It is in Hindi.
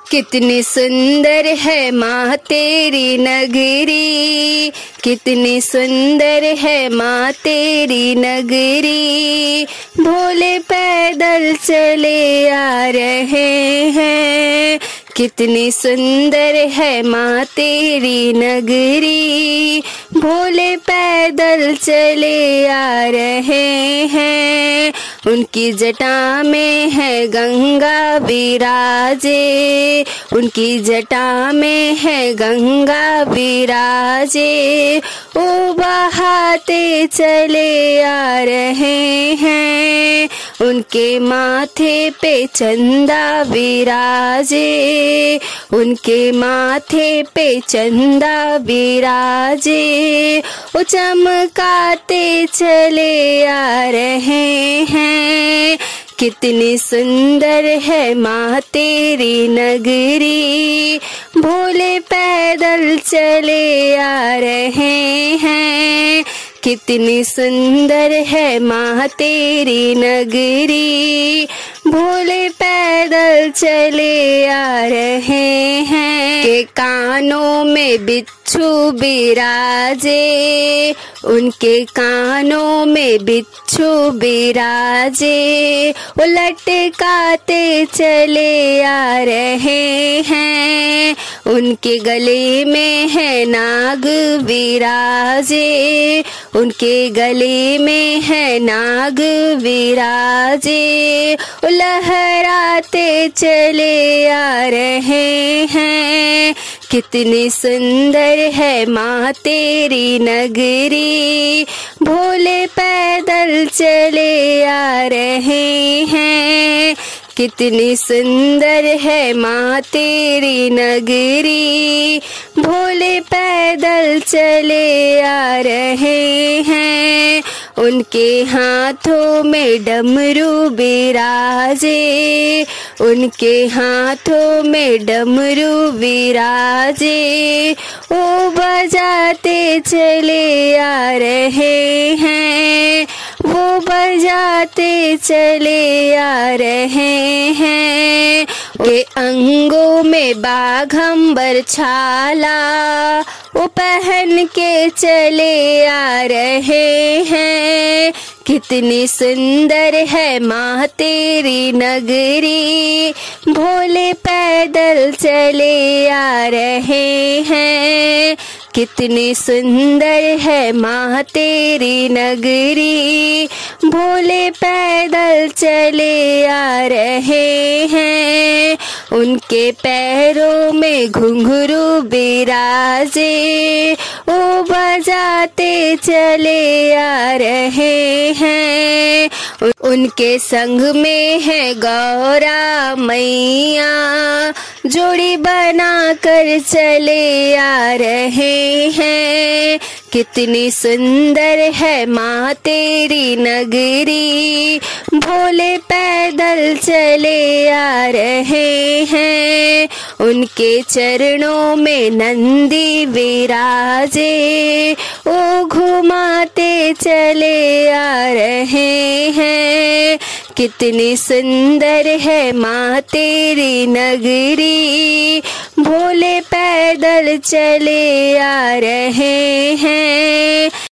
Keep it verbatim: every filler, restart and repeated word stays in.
कितनी सुंदर है माँ तेरी नगरी, कितनी सुंदर है माँ तेरी नगरी। भोले पैदल चले आ रहे हैं, कितनी सुंदर है माँ तेरी नगरी। भोले पैदल चले आ रहे हैं, उनकी जटा में है गंगा विराजे, उनकी जटा में है गंगा विराजे। ओ बहाते चले आ रहे हैं, उनके माथे पे चंदा विराजे, उनके माथे पे चंदा विराजे। ओ चमकाते चले आ रहे हैं, कितनी सुंदर है माँ तेरी नगरी। भोले पैदल चले आ रहे हैं, कितनी सुंदर है माँ तेरी नगरी। भोले पैदल चले आ रहे हैं, के कानों में बिच्छू बिराजे, उनके कानों में बिच्छू बिराजे। वो लटकाते चले आ रहे हैं, उनके गले में है नाग विराजे, उनके गले में है नाग विराजे। लहराते चले आ रहे हैं, कितनी सुंदर है माँ तेरी नगरी। भोले पैदल चले आ रहे हैं, कितनी सुंदर है माँ तेरी नगरी। भोले पैदल चले आ रहे हैं, उनके हाथों में डमरू बिराजे, उनके हाथों में डमरू विराजे। ओ बजाते चले आ रहे हैं, वो बजाते चले आ रहे हैं। के अंगों में बाघंबर छाला, वो पहन के चले आ रहे हैं, कितनी सुंदर है माँ तेरी नगरी। भोले पैदल चले आ रहे हैं, कितनी सुंदर है माँ तेरी नगरी। भोले पैदल चले आ रहे हैं, उनके पैरों में घुंघरू बिराजे, ओ बजाते चले आ रहे हैं। उनके संग में है गौरा मैया, जोड़ी बना कर चले आ रहे हैं, कितनी सुंदर है माँ तेरी नगरी। भोले पैदल चले आ रहे हैं, उनके चरणों में नंदी विराजे, ओ घुमाते चले आ रहे हैं, कितनी सुंदर है माँ तेरी नगरी। भोले पैदल चले आ रहे हैं।